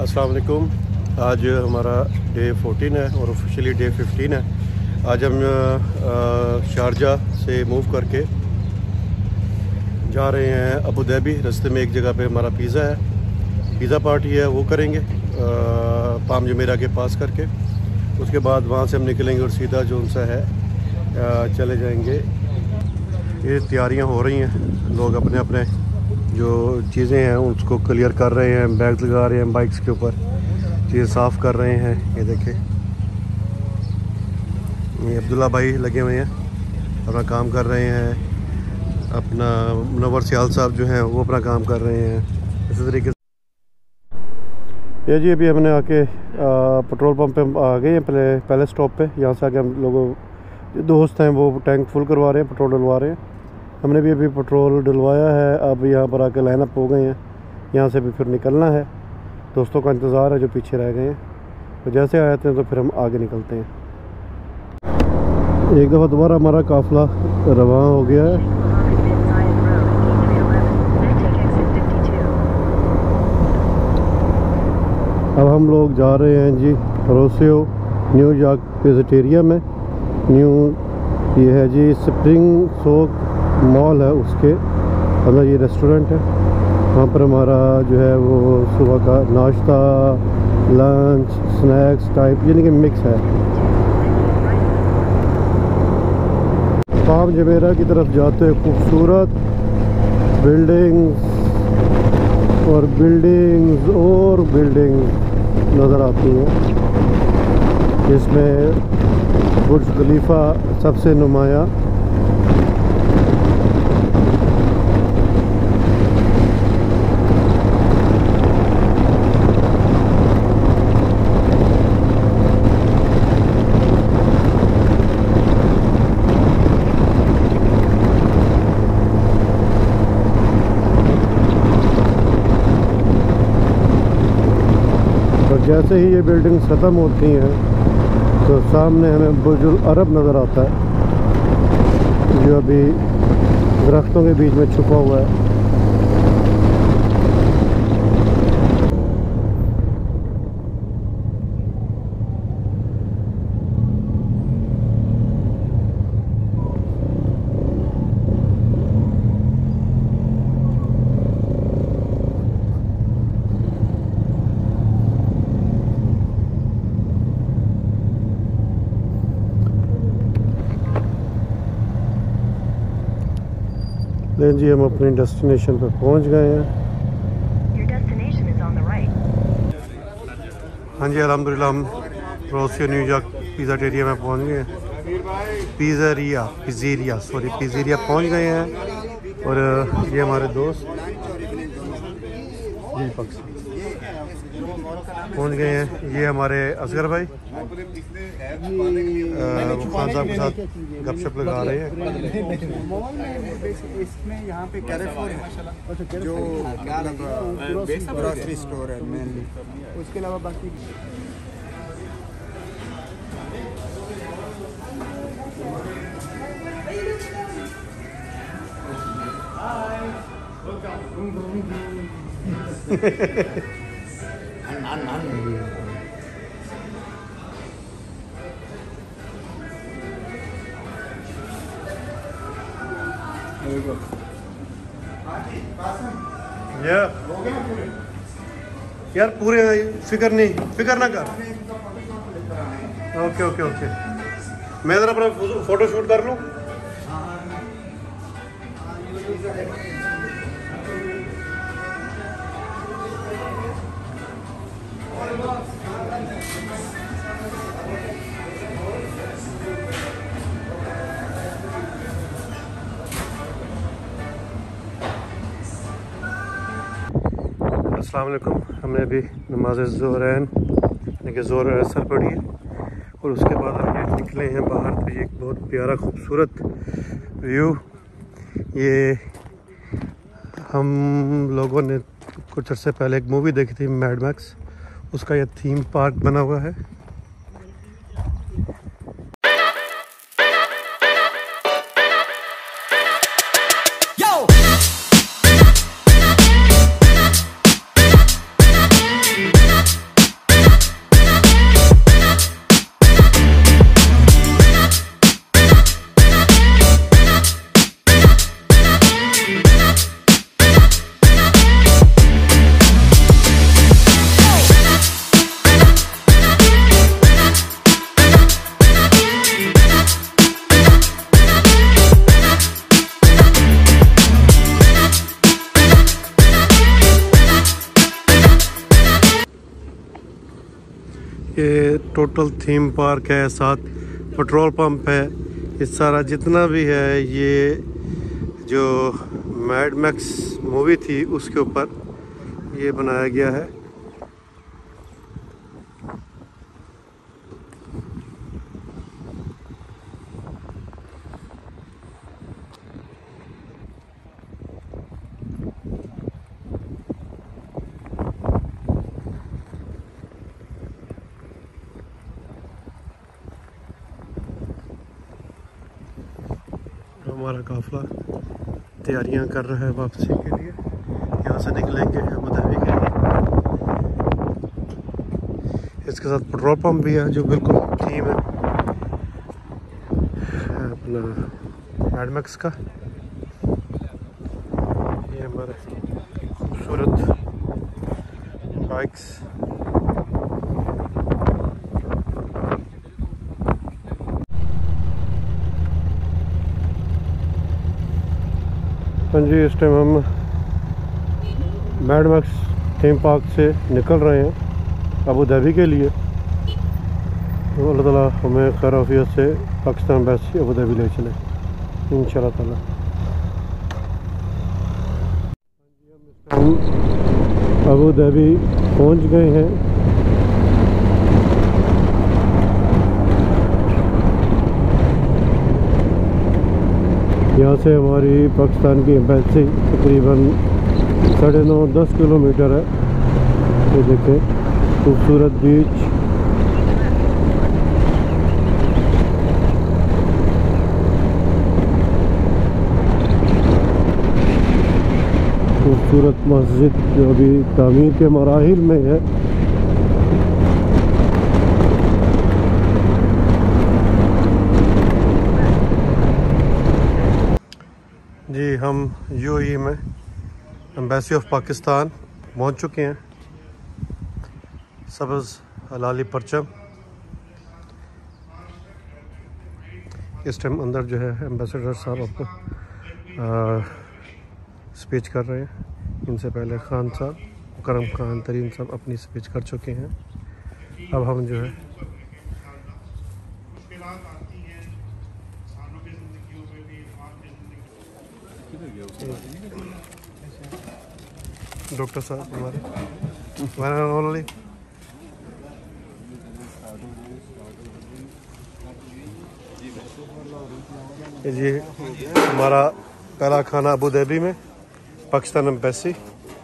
अस्सलाम वालेकुम। आज हमारा डे 14 है और ऑफिशियली डे 15 है। आज हम शारजा से मूव करके जा रहे हैं अबू धाबी। रास्ते में एक जगह पे हमारा पिज़्ज़ा है, पिज़्ज़ा पार्टी है, वो करेंगे पाम जुमेरा के पास करके। उसके बाद वहाँ से हम निकलेंगे और सीधा जो उनसा है चले जाएंगे। ये तैयारियाँ हो रही हैं, लोग अपने अपने जो चीज़ें हैं उसको क्लियर कर रहे हैं, बैग लगा रहे हैं, बाइक्स के ऊपर चीज़ें साफ़ कर रहे हैं। ये देखें, ये अब्दुल्ला भाई लगे हुए हैं, अपना काम कर रहे हैं। अपना मुनव्वर सियाल साहब जो हैं वो अपना काम कर रहे हैं इसी तरीके से। ये जी अभी हमने आके पेट्रोल पंप पे आ गए हैं, पहले स्टॉप पे। यहाँ से आके हम लोगों जो दोस्त हैं वो टैंक फुल करवा रहे हैं, पेट्रोल डलवा रहे हैं। हमने भी अभी पेट्रोल डलवाया है। अब यहाँ पर आके लाइन अप हो गए हैं, यहाँ से भी फिर निकलना है। दोस्तों का इंतज़ार है जो पीछे रह गए हैं, तो जैसे आए थे तो फिर हम आगे निकलते हैं। एक दफ़ा दोबारा हमारा काफ़िला रवाना हो गया है। अब हम लोग जा रहे हैं जी रोसेओ न्यूयॉर्क पिज़्ज़ेटेरिया में। ये है जी स्प्रिंग सोक मॉल है, उसके अंदर ये रेस्टोरेंट है। वहाँ पर हमारा जो है वो सुबह का नाश्ता, लंच, स्नैक्स टाइप यानी कि मिक्स है। पाम जुमेरा की तरफ जाते हुए खूबसूरत बिल्डिंग्स और बिल्डिंग्स नज़र आती हैं, जिसमें बुर्ज खलीफा सबसे नुमाया। जैसे ही ये बिल्डिंग्स ख़त्म होती हैं तो सामने हमें बुर्जुल अरब नज़र आता है, जो अभी दरख्तों के बीच में छुपा हुआ है। लेकिन जी हम अपनी डेस्टिनेशन पर पहुंच गए हैं। हाँ जी, अल्हम्दुलिल्लाह हम रोसेओ न्यूयॉर्क पिज़्ज़ेटेरिया में पहुंच गए हैं। पिज़्ज़ेरिया पहुंच गए हैं। और ये हमारे दोस्त पहुंच गए हैं। ये हमारे असगर भाई खान साहब के साथ गपशप लगा रहे हैं। इसमें यहाँ पे कैरेफोर है जो ग्रोसरी स्टोर है मेनली, उसके अलावा बाकी यार पूरे फिक्र ना कर। ओके मैं ज़रा अपना फ़ोटो शूट कर लूँ। अस्सलाम वालेकुम। हमने अभी नमाज ज़ोहरैन यानी कि ज़ोहर असर पढ़ी है और उसके बाद हम ये निकले हैं बाहर। तो ये एक बहुत प्यारा खूबसूरत व्यू, ये हम लोगों ने कुछ अर्से पहले एक मूवी देखी थी मैड मैक्स, उसका ये थीम पार्क बना हुआ है। ये टोटल थीम पार्क है, साथ पेट्रोल पंप है। ये सारा जितना भी है ये जो मैड मैक्स मूवी थी उसके ऊपर ये बनाया गया है। हमारा काफ़िला तैयारियां कर रहा है वापसी के लिए। यहाँ से निकलेंगे अबू धाबी के लिए। इसके साथ पेट्रोल पंप भी है जो बिल्कुल थीम है अपना मैड मैक्स का। ये हमारे खूबसूरत बाइक्स। हाँ जी, इस टाइम हम मैड मैक्स थीम पार्क से निकल रहे हैं अबू धाबी के लिए। तो अल्लाह ताला हमें खैर आफियत से पाकिस्तान एम्बेसी अबू धाबी ले चले इंशाल्लाह ताला। हम अबू धाबी पहुंच गए हैं। यहाँ से हमारी पाकिस्तान की एम्बेसी तकरीबन 9.5-10 किलोमीटर है। ये देखें खूबसूरत बीच। खूबसूरत मस्जिद जो अभी तामीर के मराहिल में है। जी, हम यूएई में एम्बेसी ऑफ पाकिस्तान पहुंच चुके हैं। सब्ज़ हलाली परचम। इस टाइम अंदर जो है एम्बेसडर साहब आपको स्पीच कर रहे हैं। इनसे पहले खान साहब, करम खान तरीन साहब अपनी स्पीच कर चुके हैं। अब हम जो है डॉक्टर साहब हमारे जी हमारा पहला खाना अबू धाबी में पाकिस्तान एम्बेसी।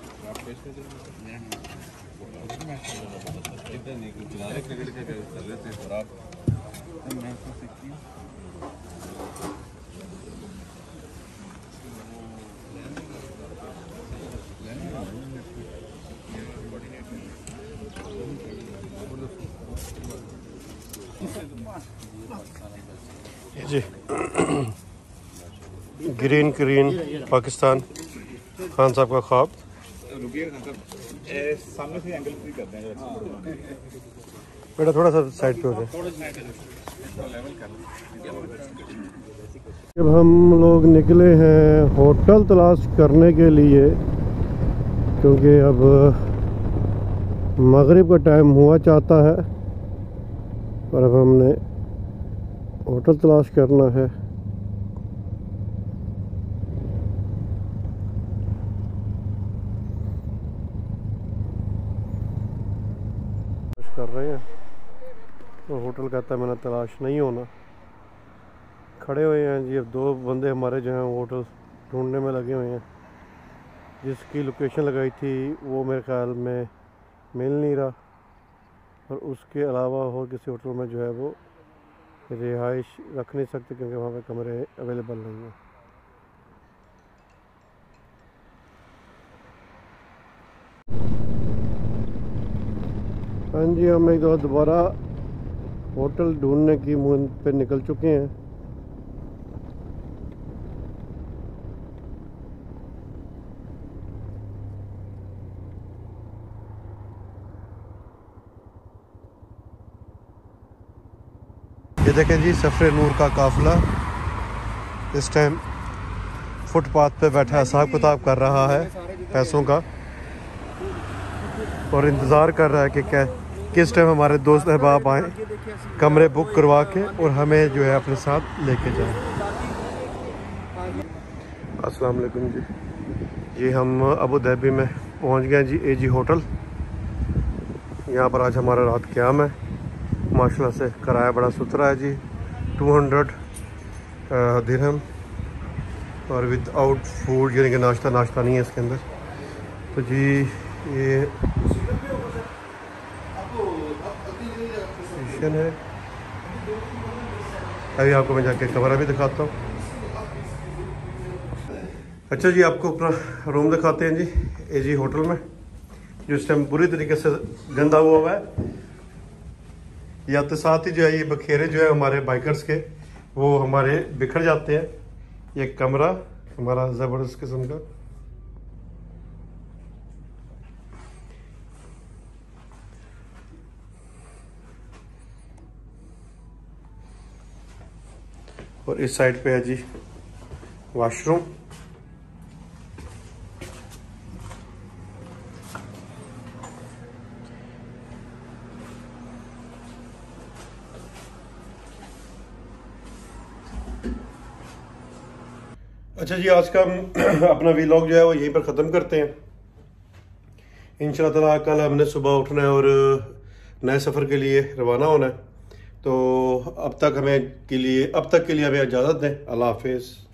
जी ग्रीन ग्रीन पाकिस्तान खान साहब का ख्वाब। सामने से एंगल फ्री करते हैं। बेटा थोड़ा सा साइड पे हो जाए। जब हम लोग निकले हैं होटल तलाश करने के लिए, क्योंकि अब मगरिब का टाइम हुआ चाहता है और अब हमने होटल तलाश करना है। कर रहे हैं तो होटल कहता है मैंने तलाश नहीं होना। खड़े हुए हैं जी। अब दो बंदे हमारे जो हैं होटल ढूंढने में लगे हुए हैं। जिसकी लोकेशन लगाई थी वो मेरे ख्याल में मिल नहीं रहा, और उसके अलावा और किसी होटल में जो है वो रिहाइश रख नहीं सकते क्योंकि वहाँ पे कमरे अवेलेबल नहीं हैं। हाँ जी, हम एक दोबारा होटल ढूंढने की मुहिम पे निकल चुके हैं। ये देखें जी सफ़र नूर का काफ़िला इस टाइम फुटपाथ पे बैठा हिसाब किताब कर रहा है पैसों का, और इंतज़ार कर रहा है कि किस टाइम हमारे दोस्त अहबाब आए कमरे बुक करवा के और हमें जो है अपने साथ लेके जाएं। अस्सलाम वालेकुम जी हम अबू धाबी में पहुंच गए जी AG होटल। यहाँ पर आज हमारा रात क़याम है। माशाल्लाह से किराया बड़ा सुथरा है जी, 200 दिरहम और विदाउट फूड, यानी कि नाश्ता नहीं है इसके अंदर। तो जी ये स्टेशन है। अभी आपको मैं जाके कमरा भी दिखाता हूँ। अच्छा जी आपको अपना रूम दिखाते हैं जी AG होटल में, जो इस टाइम बुरी तरीके से गंदा हुआ है। या तो साथ ही जो है ये बखेरे जो है हमारे बाइकर्स के वो हमारे बिखर जाते हैं। ये कमरा हमारा ज़बरदस्त किस्म का, और इस साइड पे है जी वॉशरूम। अच्छा जी आज का अपना व्लॉग जो है वो यहीं पर ख़त्म करते हैं। इंशाल्लाह ताला कल हमने सुबह उठना है और नए सफ़र के लिए रवाना होना है। तो अब तक के लिए हमें इजाज़त दें। अल्लाह हाफिज़।